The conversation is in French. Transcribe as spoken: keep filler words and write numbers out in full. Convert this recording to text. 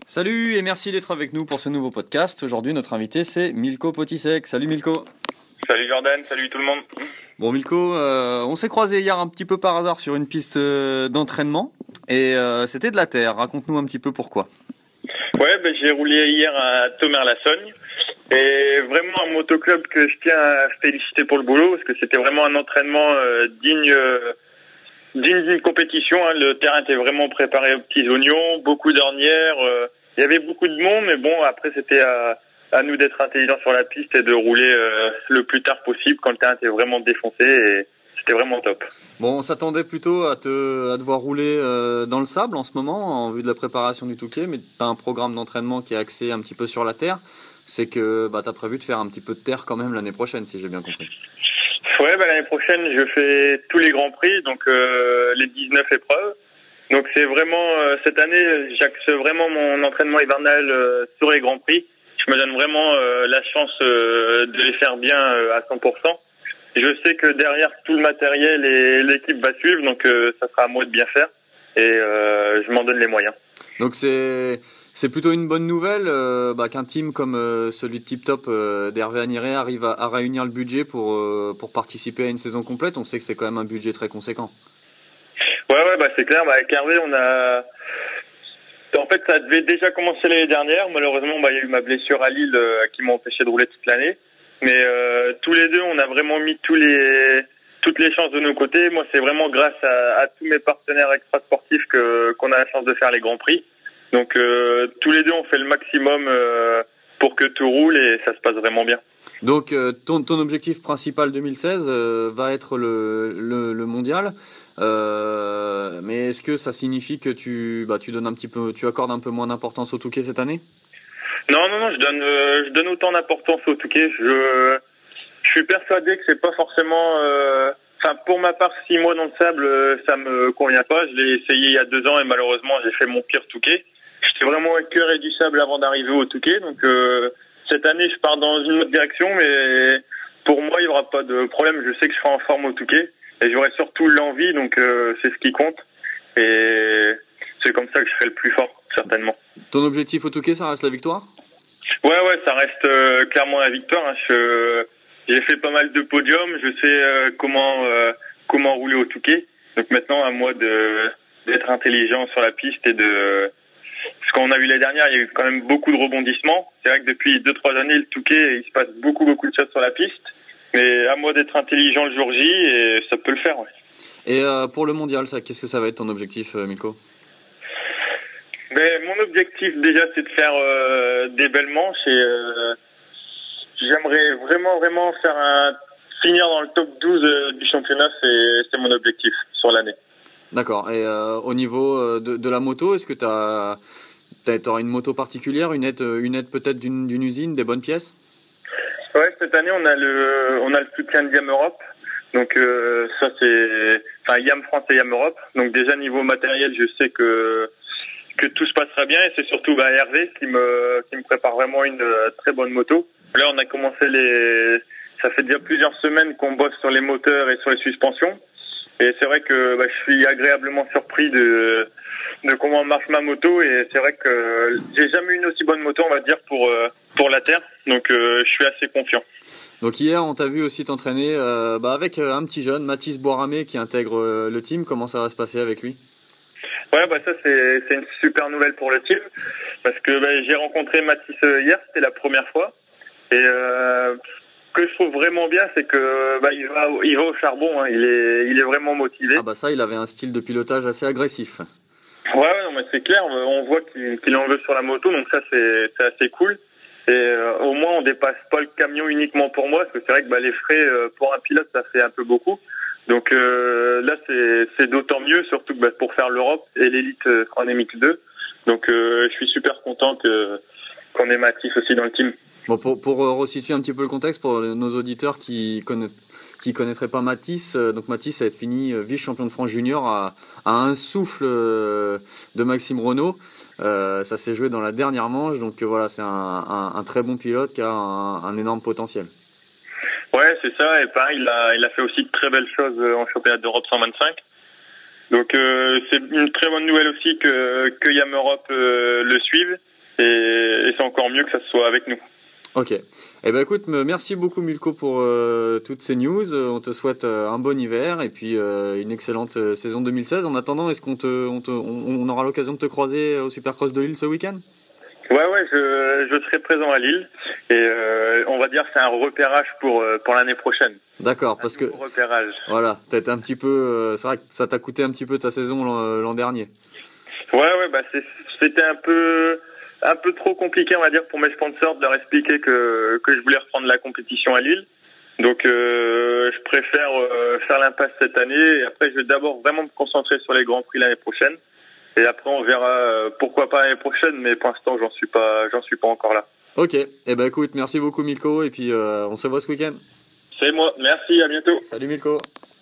Salut et merci d'être avec nous pour ce nouveau podcast. Aujourd'hui, notre invité, c'est Milko Potisek. Salut Milko. Salut Jordan, salut tout le monde. Bon Milko, euh, on s'est croisé hier un petit peu par hasard sur une piste euh, d'entraînement et euh, c'était de la terre. Raconte-nous un petit peu pourquoi. Ouais, ben, j'ai roulé hier à Thomer-la-Sogne et vraiment un motoclub que je tiens à féliciter pour le boulot parce que c'était vraiment un entraînement euh, digne, euh, digne d'une compétition. Hein. Le terrain était vraiment préparé aux petits oignons, beaucoup d'ornières. Euh, il y avait beaucoup de monde, mais bon, après c'était à, à nous d'être intelligents sur la piste et de rouler euh, le plus tard possible quand le terrain était vraiment défoncé et c'était vraiment top. Bon, on s'attendait plutôt à te à devoir rouler euh, dans le sable en ce moment en vue de la préparation du Touquet, mais tu as un programme d'entraînement qui est axé un petit peu sur la terre. C'est que bah, tu as prévu de faire un petit peu de terre quand même l'année prochaine, si j'ai bien compris. Ouais, bah, l'année prochaine, je fais tous les grands prix, donc euh, les dix-neuf épreuves. Donc c'est vraiment, euh, cette année, j'axe vraiment mon entraînement hivernal euh, sur les grands prix. Je me donne vraiment euh, la chance euh, de les faire bien euh, à cent pour cent. Je sais que derrière tout le matériel et l'équipe va suivre, donc euh, ça sera à moi de bien faire. Et euh, je m'en donne les moyens. Donc c'est... C'est plutôt une bonne nouvelle euh, bah, qu'un team comme euh, celui de Tip Top euh, d'Hervé Aniré arrive à, à réunir le budget pour, euh, pour participer à une saison complète. On sait que c'est quand même un budget très conséquent. Ouais, ouais, bah c'est clair. Bah, avec Hervé, on a... En fait, ça devait déjà commencer l'année dernière. Malheureusement, bah, il y a eu ma blessure à Lille euh, qui m'a empêché de rouler toute l'année. Mais euh, tous les deux, on a vraiment mis tous les... toutes les chances de nos côtés. Moi, c'est vraiment grâce à, à tous mes partenaires extrasportifs que qu'on a la chance de faire les Grands Prix. Donc euh, tous les deux on fait le maximum euh, pour que tout roule et ça se passe vraiment bien. Donc euh, ton, ton objectif principal deux mille seize euh, va être le, le, le mondial, euh, mais est-ce que ça signifie que tu, bah, tu donnes un petit peu, tu accordes un peu moins d'importance au Touquet cette année? Non non non, je donne euh, je donne autant d'importance au Touquet. Je je suis persuadé que c'est pas forcément. Enfin euh, pour ma part, six mois dans le sable, euh, ça me convient pas. Je l'ai essayé il y a deux ans et malheureusement j'ai fait mon pire Touquet. J'étais vraiment un cœur et du sable avant d'arriver au Touquet, donc euh, cette année je pars dans une autre direction, mais pour moi il n'y aura pas de problème. Je sais que je serai en forme au Touquet et j'aurai surtout l'envie, donc euh, c'est ce qui compte et c'est comme ça que je serai le plus fort certainement. Ton objectif au Touquet, ça reste la victoire? Ouais ouais, ça reste euh, clairement la victoire. Hein. Je, j'ai fait pas mal de podiums, je sais euh, comment euh, comment rouler au Touquet, donc maintenant à moi de d'être intelligent sur la piste et de Parce qu'on a vu l'année dernière, il y a eu quand même beaucoup de rebondissements. C'est vrai que depuis deux trois années, le Touquet, il se passe beaucoup, beaucoup de choses sur la piste. Mais à moi d'être intelligent le jour J, et ça peut le faire, ouais. Et euh, pour le mondial, ça, qu'est-ce que ça va être ton objectif, euh, Milko? Mais mon objectif, déjà, c'est de faire euh, des belles manches. Et euh, j'aimerais vraiment, vraiment faire un... finir dans le top douze euh, du championnat. C'est, c'est mon objectif sur l'année. D'accord. Et euh, au niveau de, de la moto, est-ce que tu as, t'auras une moto particulière, une aide, une aide peut-être d'une, d'une usine, des bonnes pièces? Ouais, cette année on a le, on a le soutien de Yam Europe. Donc euh, ça c'est, enfin Yam France et Yam Europe. Donc déjà niveau matériel, je sais que que tout se passera bien et c'est surtout bah, Hervé qui me qui me prépare vraiment une euh, très bonne moto. Là on a commencé les, ça fait déjà plusieurs semaines qu'on bosse sur les moteurs et sur les suspensions. Et c'est vrai que bah, je suis agréablement surpris de, de comment marche ma moto. Et c'est vrai que j'ai jamais eu une aussi bonne moto, on va dire, pour, euh, pour la terre. Donc euh, je suis assez confiant. Donc hier, on t'a vu aussi t'entraîner euh, bah, avec un petit jeune, Mathis Boiramé, qui intègre euh, le team. Comment ça va se passer avec lui? Ouais, bah ça c'est, c'est une super nouvelle pour le team. Parce que bah, j'ai rencontré Mathis hier, c'était la première fois. Et... Euh, Ce que je trouve vraiment bien, c'est que bah, il va, il va au charbon. Hein. Il est, il est vraiment motivé. Ah bah ça, il avait un style de pilotage assez agressif. Ouais, ouais non, mais c'est clair. On voit qu'il, qu'il en veut sur la moto, donc ça c'est, c'est assez cool. Et euh, au moins, on dépasse pas le camion uniquement pour moi, parce que c'est vrai que bah, les frais euh, pour un pilote, ça fait un peu beaucoup. Donc euh, là, c'est, c'est d'autant mieux, surtout que bah, pour faire l'Europe et l'élite euh, en M X deux. Donc euh, je suis super content que qu'on ait Mathis aussi dans le team. Bon, pour, pour resituer un petit peu le contexte pour nos auditeurs qui connaissent, qui connaîtraient pas Mathis, donc Mathis a été fini vice-champion de France junior à, à un souffle de Maxime Renault. Euh, ça s'est joué dans la dernière manche, donc voilà, c'est un, un, un très bon pilote qui a un, un énorme potentiel. Ouais, c'est ça. Et pareil, il a, il a fait aussi de très belles choses en championnat d'Europe cent vingt-cinq. Donc euh, c'est une très bonne nouvelle aussi que, que Yam Europe euh, le suive. et, et c'est encore mieux que ça soit avec nous. Ok. Eh ben écoute, merci beaucoup Milko pour euh, toutes ces news. On te souhaite euh, un bon hiver et puis euh, une excellente euh, saison deux mille seize. En attendant, est-ce qu'on te, on, te, on, on aura l'occasion de te croiser au Supercross de Lille ce week-end? Ouais, ouais, je, je serai présent à Lille et euh, on va dire que c'est un repérage pour pour l'année prochaine. D'accord, parce que repérage. Voilà, peut-être un petit peu. Euh, c'est vrai que ça t'a coûté un petit peu ta saison l'an, l'an dernier. Ouais, ouais, bah c'est, c'était un peu. un peu trop compliqué, on va dire, pour mes sponsors de leur expliquer que que je voulais reprendre la compétition à Lille. Donc, euh, je préfère euh, faire l'impasse cette année. Et après, je vais d'abord vraiment me concentrer sur les grands prix l'année prochaine. Et après, on verra euh, pourquoi pas l'année prochaine. Mais pour l'instant, j'en suis pas, j'en suis pas encore là. Ok. Eh ben, écoute, merci beaucoup Milko. Et puis, euh, on se voit ce week-end. C'est moi. Merci. À bientôt. Salut Milko.